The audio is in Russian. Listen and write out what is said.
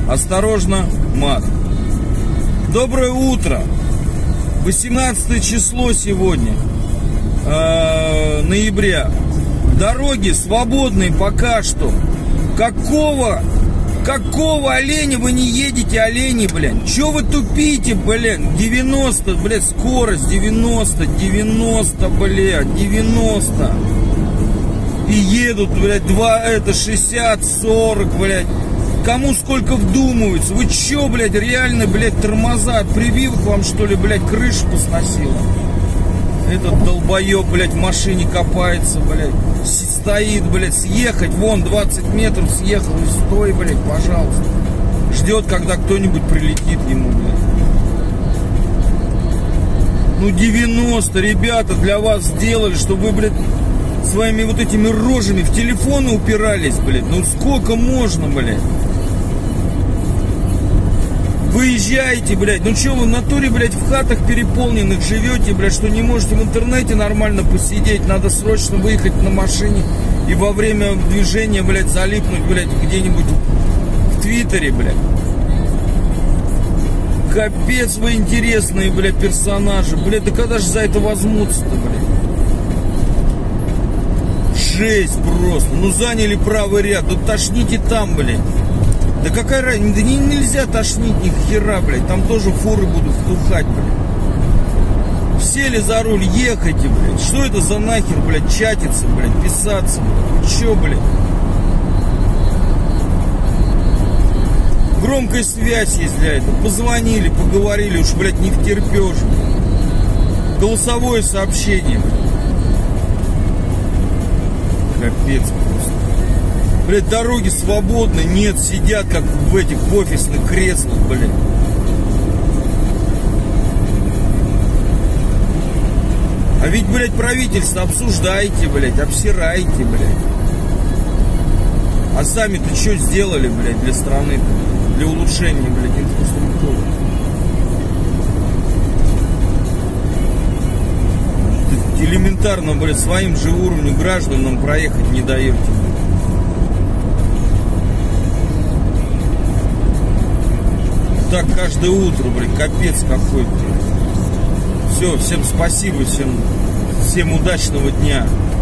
Осторожно, мат. Доброе утро. 18 число сегодня, ноября. Дороги свободные пока что. Какого оленя вы не едете, олени, блин? Че вы тупите, блин? 90, блядь, скорость, 90, блядь, 90. И едут, блядь, 60, 40, блядь. Кому сколько вдумывается? Вы че, блядь, реально, блядь, тормоза от прививок вам, что ли, блядь, крышу посносило? Этот долбоеб, блядь, в машине копается, блядь. Стоит, блядь, съехать. Вон, 20 метров съехал и стой, блядь, пожалуйста. Ждет, когда кто-нибудь прилетит ему, блядь. Ну, 90, ребята, для вас сделали, чтобы вы, блядь, своими вот этими рожами в телефоны упирались, блядь. Ну, сколько можно, блядь? Выезжаете, блядь, ну что вы в натуре, блядь, в хатах переполненных живете, блядь, что не можете в интернете нормально посидеть, надо срочно выехать на машине и во время движения, блядь, залипнуть, блядь, где-нибудь в Твиттере, блядь. Капец вы интересные, блядь, персонажи, блядь, да когда же за это возьмутся-то, блядь? Жесть просто, ну заняли правый ряд, да тошните там, блядь. Да какая разница, да нельзя тошнить ни хера, блядь, там тоже фуры будут втухать, блядь. Сели за руль, ехайте, блядь. Что это за нахер, блядь, чатиться, блядь, писаться, блядь? Че, блядь? Громкая связь есть для этого. Позвонили, поговорили, уж, блядь, не втерпешь. Голосовое сообщение, блядь. Капец просто. Блядь, дороги свободны, нет, сидят как в этих офисных креслах, блядь. А ведь, блядь, правительство обсуждайте, блядь, обсирайте, блядь. А сами-то что сделали, блядь, для страны-то? Для улучшения, блядь, инфраструктуры. Элементарно, блядь, своим же уровнем гражданам проехать не даете. Так каждое утро, блин, капец какой-то. Все, всем спасибо, всем удачного дня.